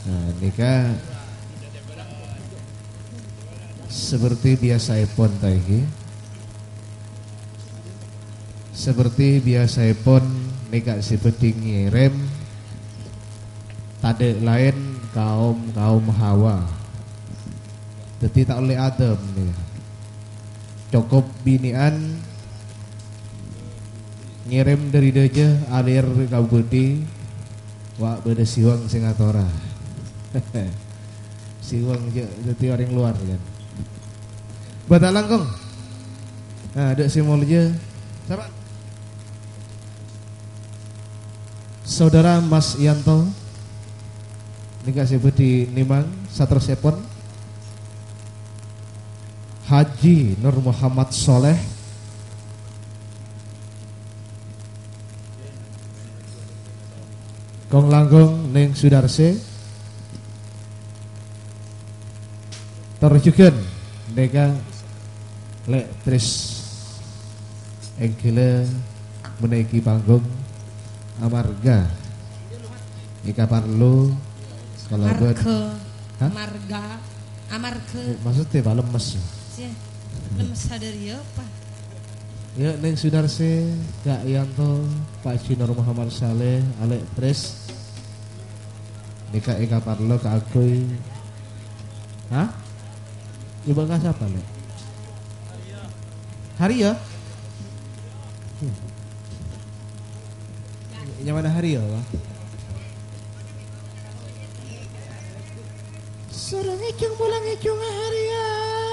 Nah, nikah seperti biasa pun tadi. Seperti biasa pun nikah si beding ngirim tade lain kaum Hawa. Jadi tak oleh Adam nih. Cukup binian ngirim dari deje alir kau budi wak beda siwang singatora. Siwang jadi orang luar kan. Bata langkong. Nah, ada simol aja. Siapa? Saudara Mas Yanto. Nikah sebut di Nimang Satro Sepon. Haji Nur Muhammad Soleh. Kong Langgong Neng Sudarse. Terjukan Nega Lek Tris Engkile menaiki panggung Amarga Ika Parlo kalau buat Amarga maksudnya pak lemes lemes sadar ya pak ya Neng Sudarse Kak Yanto Pak Jinor Muhammad Saleh Alek Tris Nika Ika Parlo Kak Agoy hah? Coba nggak siapa Lek? Hari ya? Yang mana hari ya? Suruh ngecung pulang ngecung hari ya.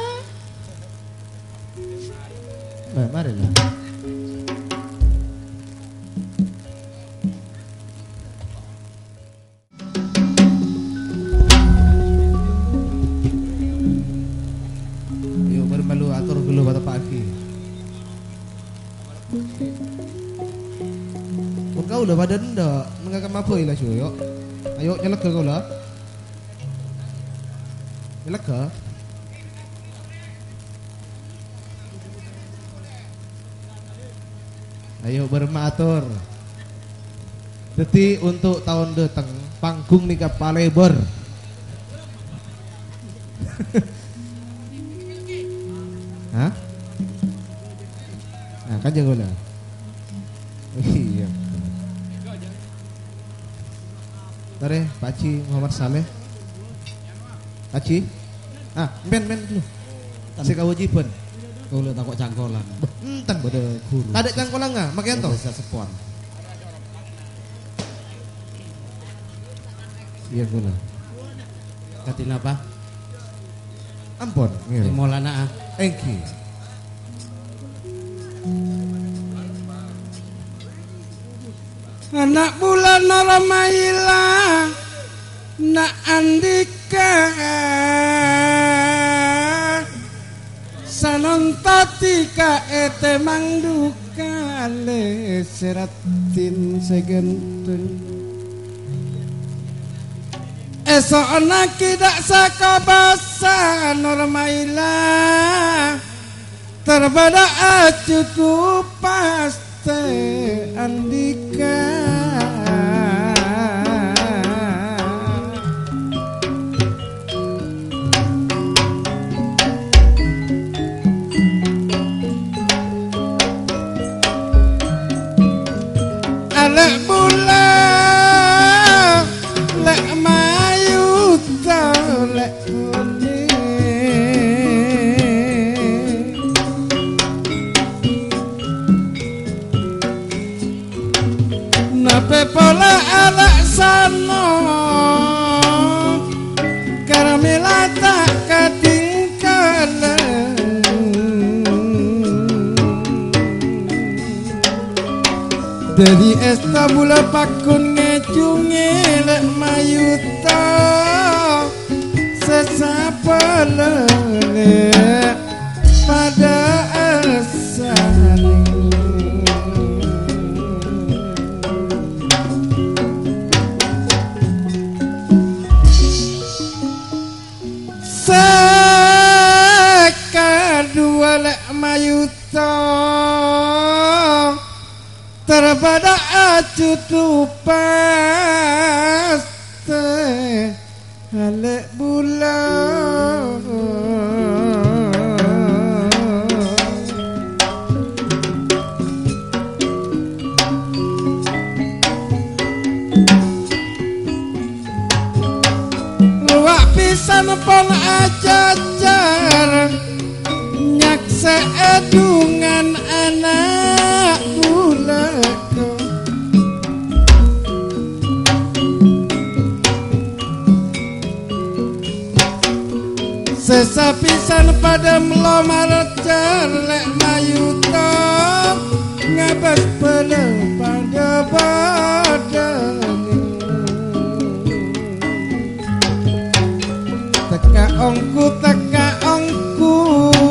Mari lah. Yuk bermalu atur dulu pada pagi. Kau udah pada ndak mengakem apa ilah cuy yuk. Ayo nyelek kau lah. Nyelek ke? Ayo bermatur. Jadi untuk tahun datang panggung nikah Palebor. Hah? Nah kan jago lah. Iya. Tare, Pakci Muhammad Saleh. Pakci. Men dulu. Si kewajiban. Kau lihat takut cangkolan. Enteng pada guru. Ada cangkolan nggak? Makian toh. Bisa sepon. Iya gula. Katin apa? Ampun. Maulana. Engki. Anak bulan Ramaila nak andika sanontatika ete mangduka le seratin segenteng esok anak tidak sakabasa Ramaila terbada acuku paste andika alek bulan lek mayu tau lek nape pola alek sano karamela tak katinggalan dari Istanbul pakun ngecungi lek mayuta sesapele pada asani sekadua lek mayuta terpada acu tu paste pon ajajar nyaksa edungan anak buleko sesapisan pada melomar cerlek mayuto ngabas pada badani teka ongku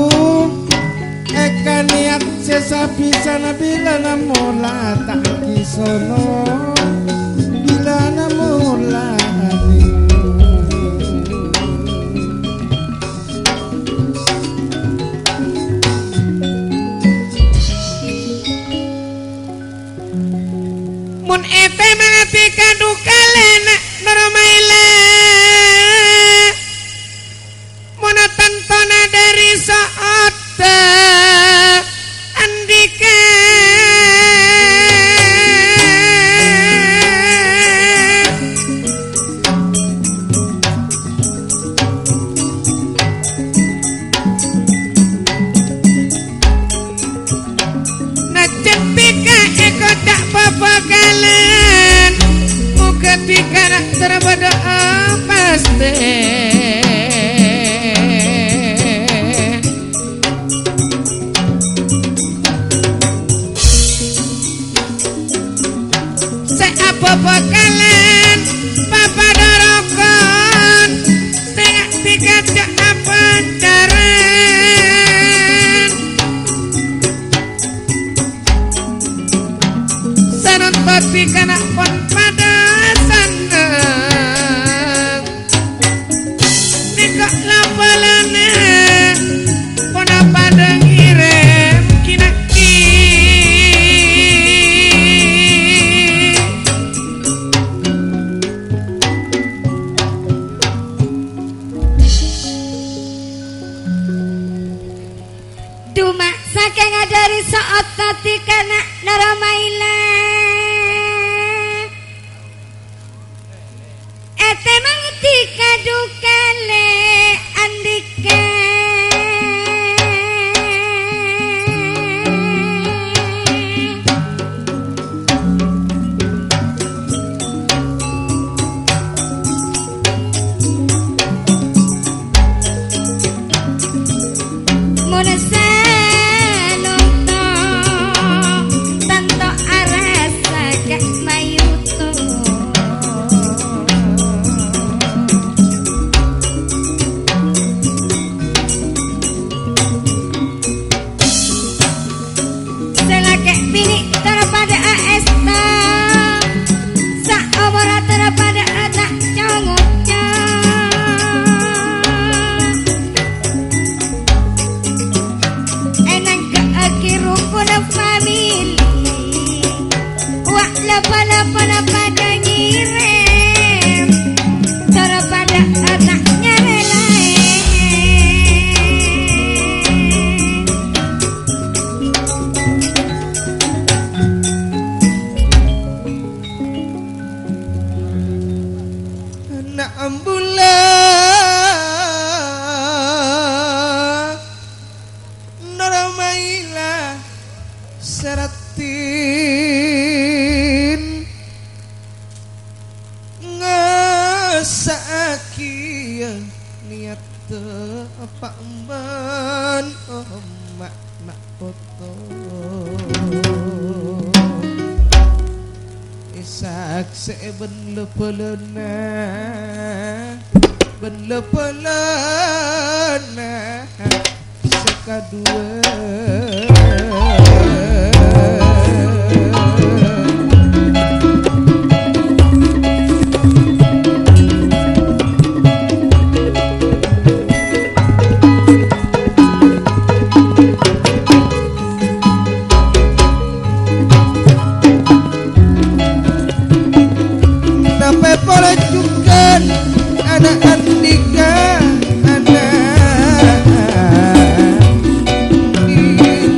eka niat sesapisan bila namula tak kisono bila namula mun ete mati kadukalen normaila mun tantona dari saat andika tak babakalan muka tikana terbada pasti seapa bakalan papa dorokon tengah tiga jak apa daran sanon pati kana pon pada sana nikah lapalane pon pada ngirim kinaki Duma saking dari saat tati kana naramaila ete mangti kadukale andike monesa seratin ngesaki niat apa emban mak foto isak seben lepelena ben lepelena sekadua Polacukan anak Andika anak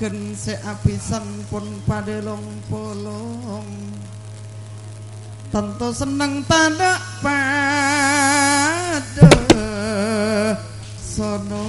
Gen seapisan pun padelong polong tentu seneng tanda pada sono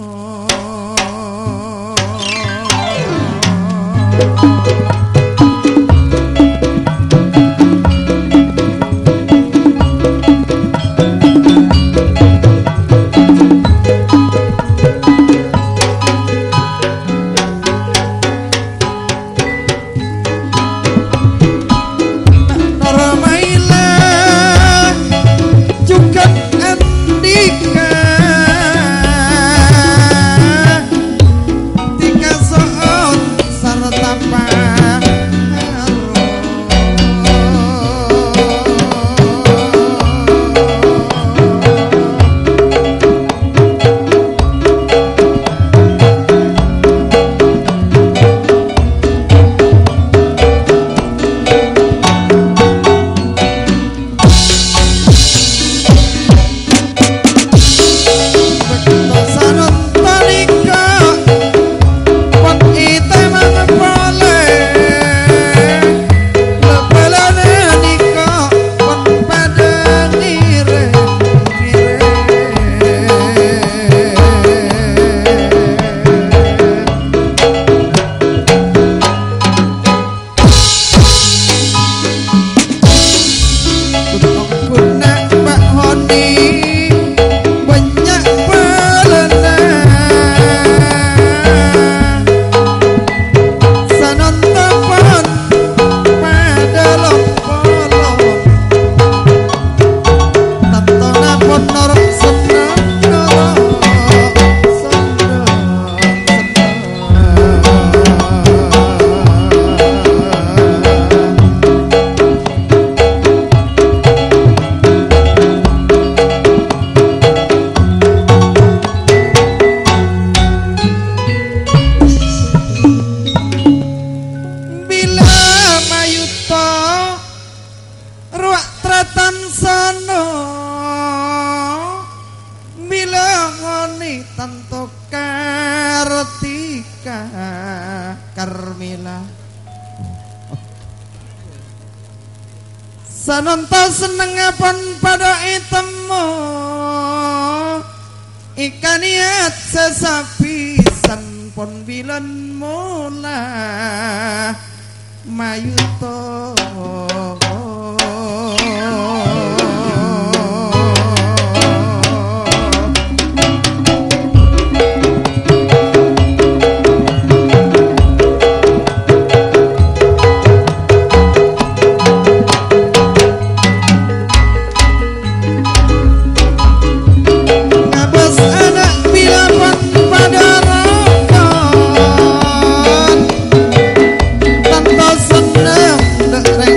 sanonto seneng pun pada itemu ikan niat sesapisan pun bilen mula mayuto seneng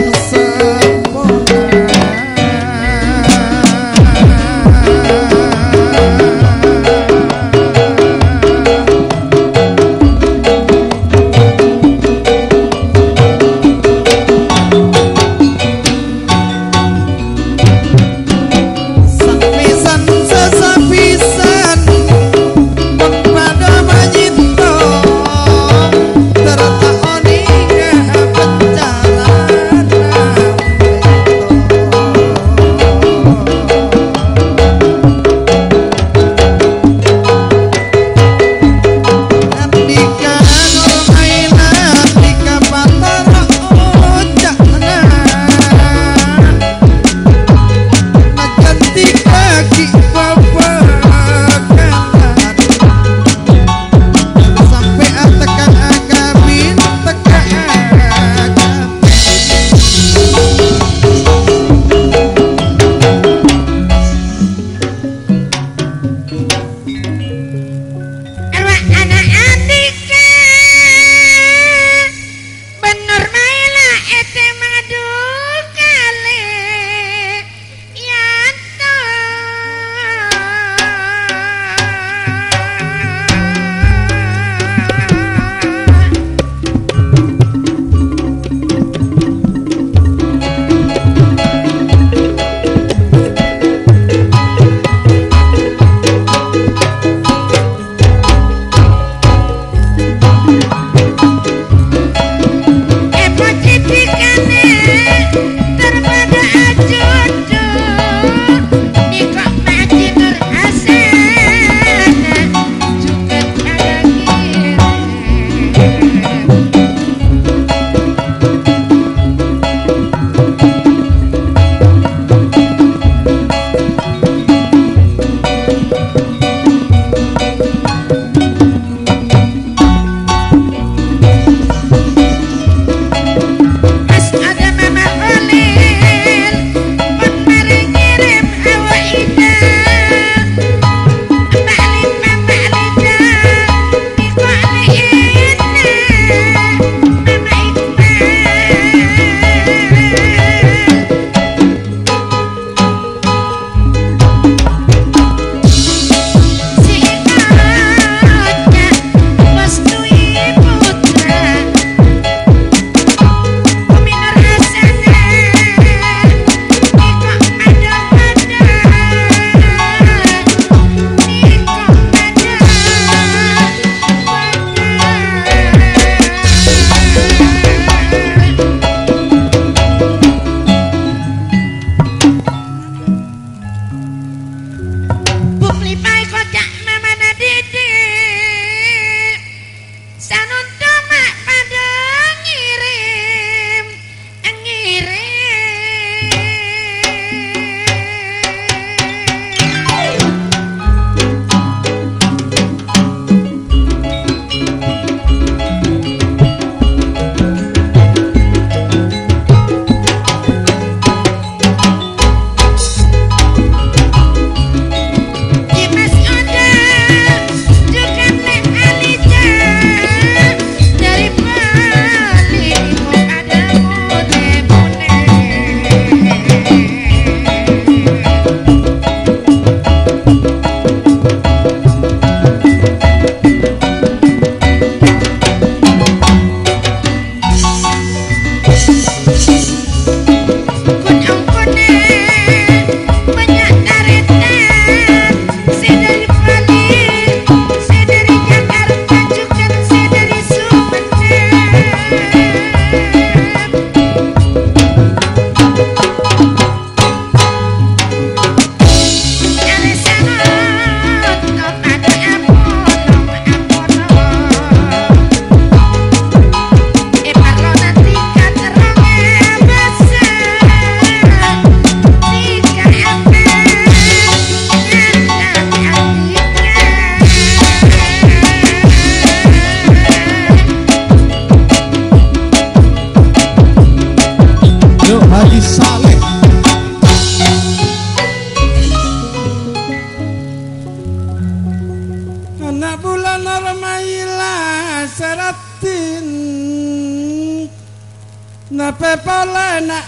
Nape pola nak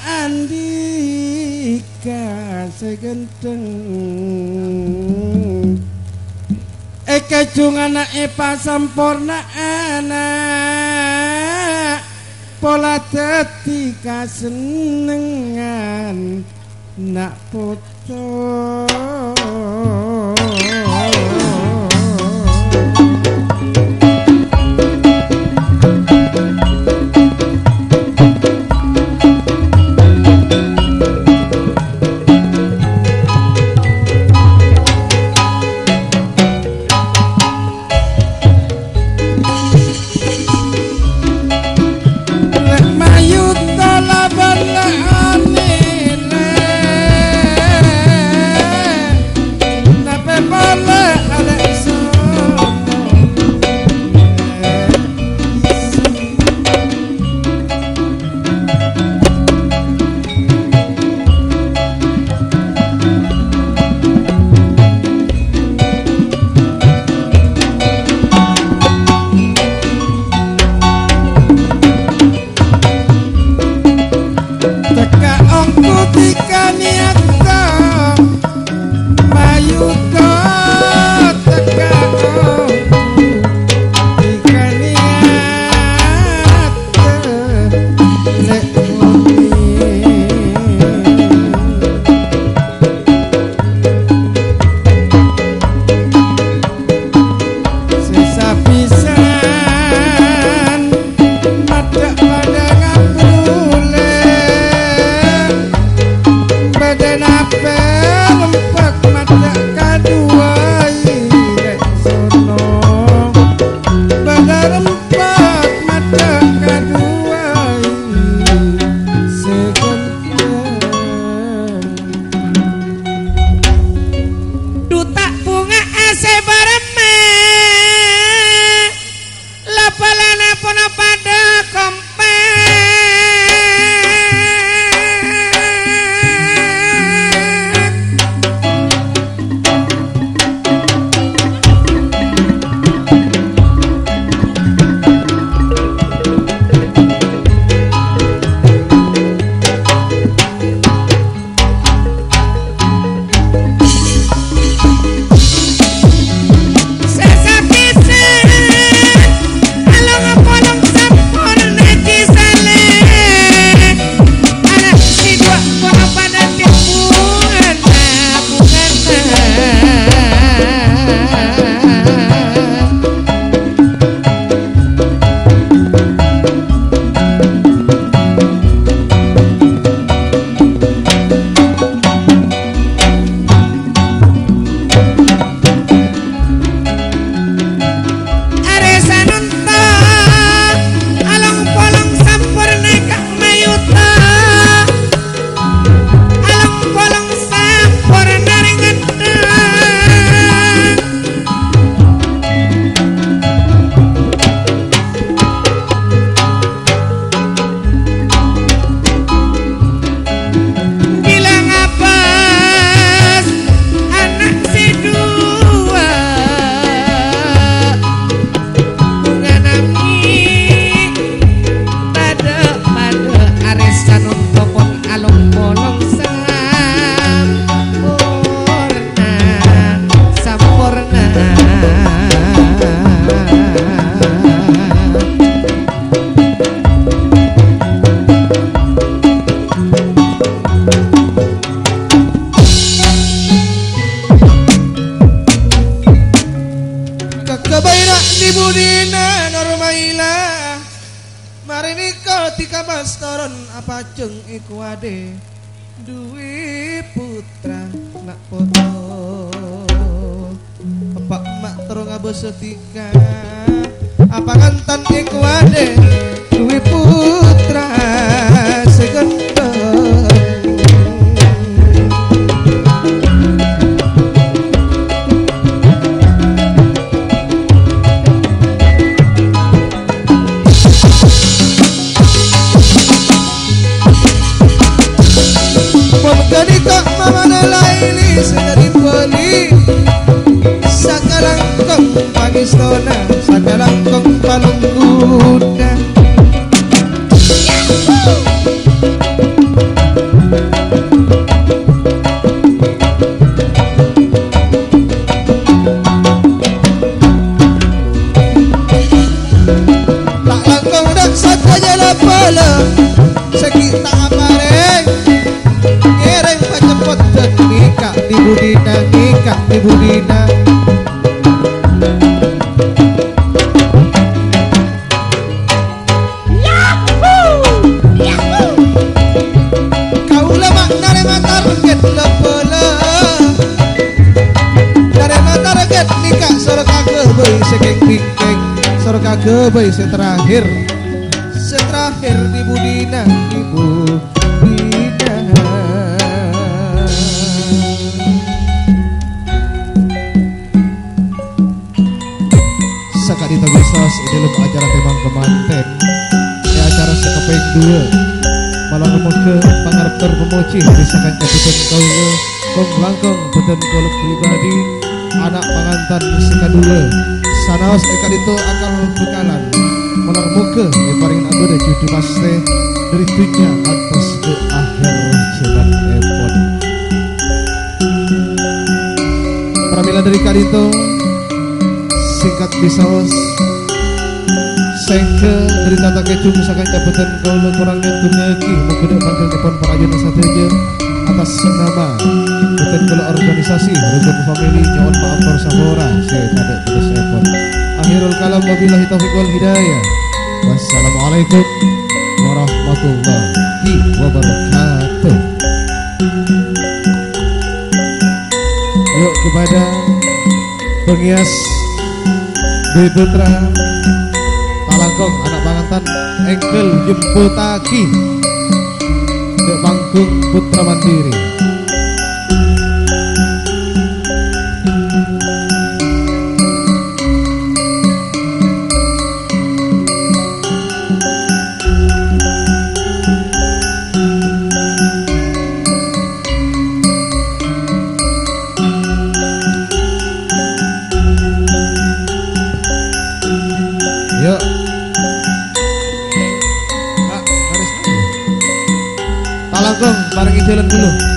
andika segenteng Eka jungan epa sampurna anak pola tetika senengan nak foto Pajeng iku ade duwe putra nak foto Bapak mak terong abesetika apa kantan iku ade duwe putra segenteng sedari beli sakalangkong pagistona sakalangkong palung kuda Ibu Dina nikah Ibu Dina. Kaula makna mata target lepele. Darena target nikah sore kageh bae sekeng bingkeng. Sore kageh bae terakhir. Terakhir Ibu Dina, Ibu Dina. Sakadita bisos ini dalam acara temang kemanten. Ini acara sekepeng dua. Malah ke pangarep terpemoci disakan cabutan kaula kong langkong beten kolok pribadi anak pangantan sekadula sanaos eka itu akal bekalan malar muka paringin adu deh cucu paste dari dunia atas ke akhir cepat epon pramila dari kadito singkat bisaos sengke dari tata kecung misalkan jabatan kaula kurang nyentuh lagi mengkedek panggil telepon perajana sateja atas nama beten kaula organisasi rukun family nyawan maaf bersahora saya tadek terus epon akhirul kalam wabillahi taufiq wal hidayah wassalamualaikum warahmatullahi wabarakatuh. Yuk kepada penghias Dwi Putra Talangkong anak pangantan engkel jemputaki ke panggung Putra Mandiri. Yuk. Talangkong barengi jalan dulu.